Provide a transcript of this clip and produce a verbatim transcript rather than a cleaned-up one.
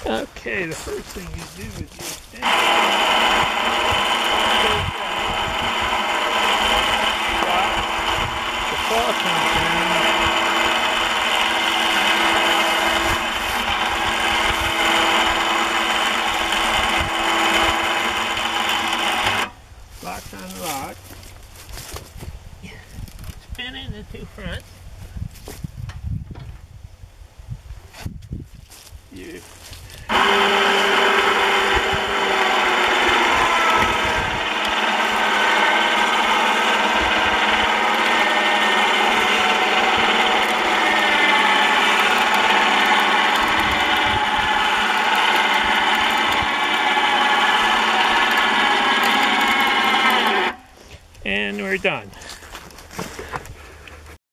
Okay, the first thing you do is you extend the saw comes